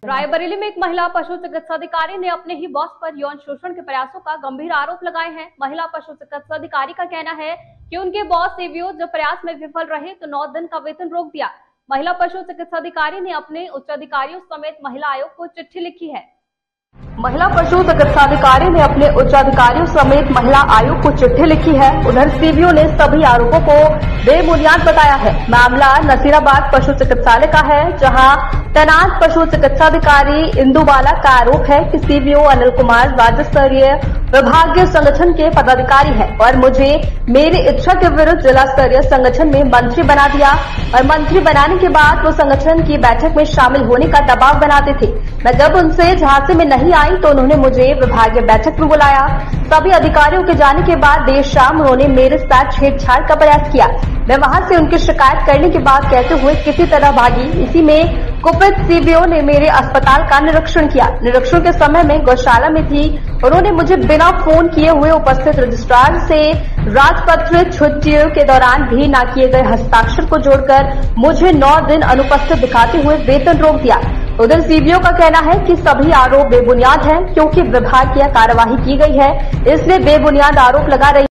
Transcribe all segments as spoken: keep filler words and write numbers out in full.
रायबरेली में एक महिला पशु चिकित्सा अधिकारी ने अपने ही बॉस पर यौन शोषण के प्रयासों का गंभीर आरोप लगाए हैं। महिला पशु चिकित्सा अधिकारी का कहना है कि उनके बॉस सीवीओ जब प्रयास में विफल रहे तो नौ दिन का वेतन रोक दिया। महिला पशु चिकित्सा अधिकारी ने अपने उच्च अधिकारियों समेत महिला आयोग को चिट्ठी लिखी है। महिला पशु चिकित्सा अधिकारी ने अपने उच्च अधिकारियों समेत महिला आयोग को चिट्ठी लिखी है। उधर सीवीओ ने सभी आरोपों को बेबुनियाद बताया है। मामला नसीराबाद पशु चिकित्सालय का है, जहां तैनात पशु चिकित्सा अधिकारी इंदुबाला का आरोप है कि सीवीओ अनिल कुमार राज्य स्तरीय विभागीय संगठन के पदाधिकारी है और मुझे मेरी इच्छा के विरुद्ध जिला स्तरीय संगठन में मंत्री बना दिया और मंत्री बनाने के बाद वो संगठन की बैठक में शामिल होने का दबाव बनाते थे। मैं जब उनसे झांसे में नहीं आई तो उन्होंने मुझे विभागीय बैठक में बुलाया। सभी अधिकारियों के जाने के बाद देर शाम उन्होंने मेरे साथ छेड़छाड़ का प्रयास किया। मैं वहां से उनकी शिकायत करने के बाद कहते हुए किसी तरह भागी। इसी में कुपित सीवीओ ने मेरे अस्पताल का निरीक्षण किया। निरीक्षण के समय में गौशाला में थी। उन्होंने मुझे बिना फोन किए हुए उपस्थित रजिस्ट्रार से राजपत्रित छुट्टियों के दौरान भी न किए गए हस्ताक्षर को जोड़कर मुझे नौ दिन अनुपस्थित दिखाते हुए वेतन रोक दिया। उधर सीवीओ का कहना है कि सभी आरोप बेबुनियाद हैं, क्योंकि विभाग की कार्यवाही की गई है, इसलिए बेबुनियाद आरोप लगा रही।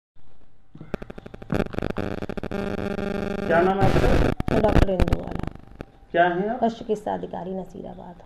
क्या नाम है आपका? डॉक्टर इंदुबाला। क्या है आप? पशु चिकित्सा अधिकारी नसीराबाद।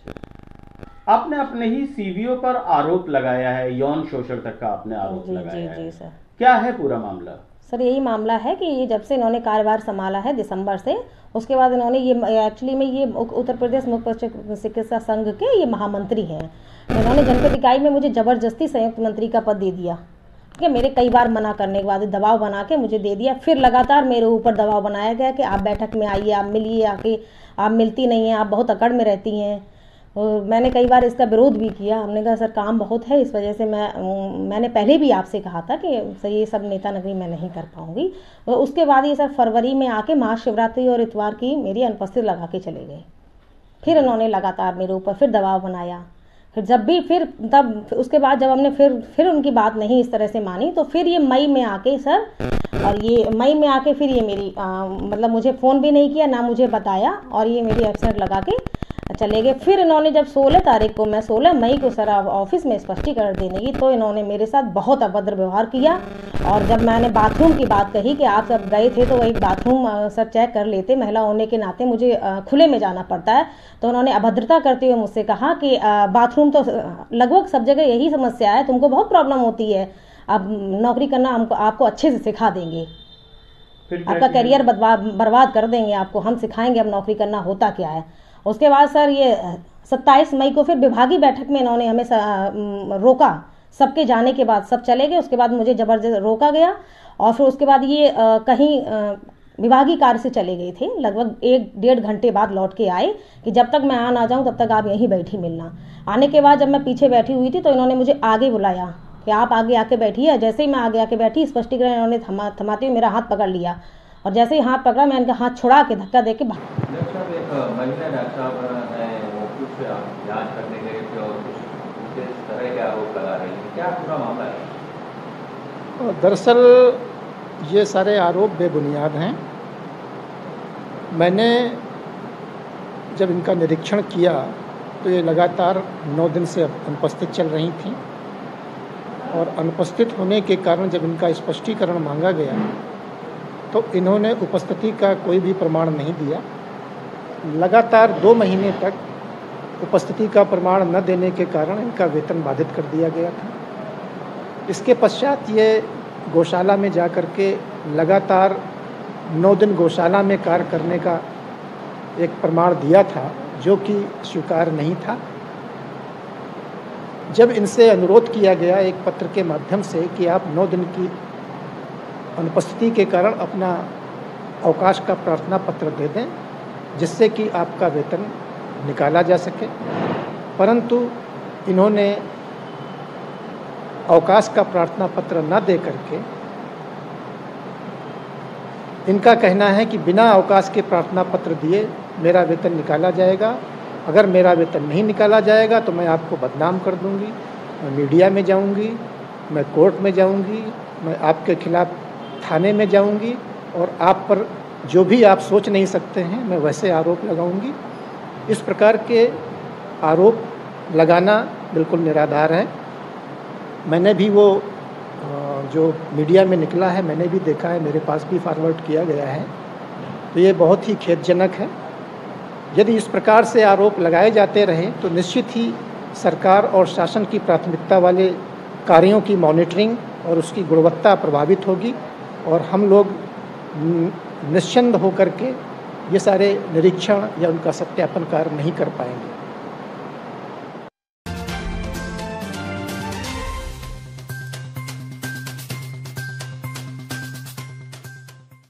अच्छा, आपने अपने ही सीवीओ पर आरोप लगाया है, यौन शोषण तक का आपने आरोप जी, लगाया जी, है। जी सर। क्या है पूरा मामला? सर यही मामला है कि ये जब से इन्होंने कार्यभार संभाला है दिसंबर से, उसके बाद इन्होंने ये एक्चुअली में ये उत्तर प्रदेश मुख्य चिकित्सा संघ के ये महामंत्री हैं। इन्होंने जनपद इकाई में मुझे जबरदस्ती संयुक्त मंत्री का पद दे दिया। ठीक है, मेरे कई बार मना करने के बाद दबाव बना के मुझे दे दिया। फिर लगातार मेरे ऊपर दबाव बनाया गया कि आप बैठक में आइए, आप मिलिए, आके आप मिलती नहीं हैं, आप बहुत अकड़ में रहती हैं। और मैंने कई बार इसका विरोध भी किया। हमने कहा सर काम बहुत है, इस वजह से मैं मैंने पहले भी आपसे कहा था कि सर ये सब नेता नगरी मैं नहीं कर पाऊंगी। और उसके बाद ये सर फरवरी में आके महाशिवरात्रि और इतवार की मेरी अनुपस्थित लगा के चले गए। फिर इन्होंने लगातार मेरे ऊपर फिर दबाव बनाया। फिर जब भी फिर तब उसके बाद जब हमने फिर फिर उनकी बात नहीं इस तरह से मानी तो फिर ये मई में आके सर और ये मई में आके फिर ये मेरी आ, मतलब मुझे फ़ोन भी नहीं किया, ना मुझे बताया, और ये मेरी एब्सेंट लगा के चले गए। फिर इन्होंने जब सोलह तारीख को मैं सोलह मई को सर ऑफिस में स्पष्टीकरण देने की, तो इन्होंने मेरे साथ बहुत अभद्र व्यवहार किया। और जब मैंने बाथरूम की बात कही कि आप सब गए थे तो एक बाथरूम सर चेक कर लेते, महिला होने के नाते मुझे खुले में जाना पड़ता है, तो उन्होंने अभद्रता करते हुए मुझसे कहा कि बाथरूम तो लगभग सब जगह यही समस्या है, तुमको बहुत प्रॉब्लम होती है, अब नौकरी करना हमको आपको अच्छे से सिखा देंगे, आपका करियर बर्बाद कर देंगे, आपको हम सिखाएंगे अब नौकरी करना होता क्या है। उसके बाद सर ये सत्ताईस मई को फिर विभागीय बैठक में इन्होंने हमें रोका। सबके जाने के बाद सब चले गए, उसके बाद मुझे जबरदस्त रोका गया। और फिर उसके बाद ये आ, कहीं आ, विभागीय कार्य से चले गए थे। लगभग एक डेढ़ घंटे बाद लौट के आए कि जब तक मैं आ ना जाऊँ तब तक आप यहीं बैठी मिलना। आने के बाद जब मैं पीछे बैठी हुई थी तो इन्होंने मुझे आगे बुलाया कि आप आगे आके बैठिए। जैसे ही मैं आगे आके बैठी, स्पष्टीकरण इन्होंने थमा थमाते हुए मेरा हाथ पकड़ लिया, और जैसे ही हाथ पकड़ा मैं इनका हाथ छुड़ा के धक्का दे के महिला डॉक्टर साहब है वो कुछ जांच करने गए थे और कुछ इस तरह के आरोप लगा रही है, क्या पूरा मामला है? दरअसल ये सारे आरोप बेबुनियाद हैं। मैंने जब इनका निरीक्षण किया तो ये लगातार नौ दिन से अनुपस्थित चल रही थी, और अनुपस्थित होने के कारण जब इनका स्पष्टीकरण मांगा गया तो इन्होंने उपस्थिति का कोई भी प्रमाण नहीं दिया। लगातार दो महीने तक उपस्थिति का प्रमाण न देने के कारण इनका वेतन बाधित कर दिया गया था। इसके पश्चात ये गौशाला में जा कर के लगातार नौ दिन गौशाला में कार्य करने का एक प्रमाण दिया था, जो कि स्वीकार नहीं था। जब इनसे अनुरोध किया गया एक पत्र के माध्यम से कि आप नौ दिन की अनुपस्थिति के कारण अपना अवकाश का प्रार्थना पत्र दे दें जिससे कि आपका वेतन निकाला जा सके, परंतु इन्होंने अवकाश का प्रार्थना पत्र न दे करके इनका कहना है कि बिना अवकाश के प्रार्थना पत्र दिए मेरा वेतन निकाला जाएगा। अगर मेरा वेतन नहीं निकाला जाएगा तो मैं आपको बदनाम कर दूंगी, मैं मीडिया में जाऊंगी, मैं कोर्ट में जाऊंगी, मैं आपके खिलाफ थाने में जाऊंगी, और आप पर जो भी आप सोच नहीं सकते हैं मैं वैसे आरोप लगाऊंगी। इस प्रकार के आरोप लगाना बिल्कुल निराधार है। मैंने भी वो जो मीडिया में निकला है मैंने भी देखा है, मेरे पास भी फॉरवर्ड किया गया है, तो ये बहुत ही खेदजनक है। यदि इस प्रकार से आरोप लगाए जाते रहे तो निश्चित ही सरकार और शासन की प्राथमिकता वाले कार्यों की मॉनिटरिंग और उसकी गुणवत्ता प्रभावित होगी और हम लोग निश्चिंत होकर के ये सारे निरीक्षण या उनका सत्यापन कार्य नहीं कर पाएंगे।